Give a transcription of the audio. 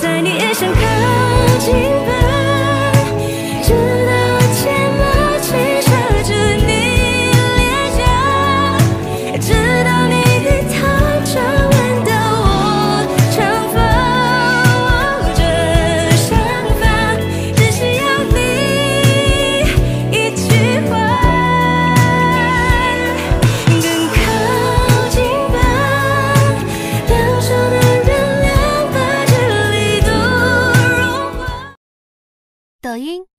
在你眼神靠近吧，直到睫毛轻扯着你脸颊，直到你低头皱纹的我长发。这想法只需要你一句话，更靠近吧，两手的热量把这里都融化。 抖音。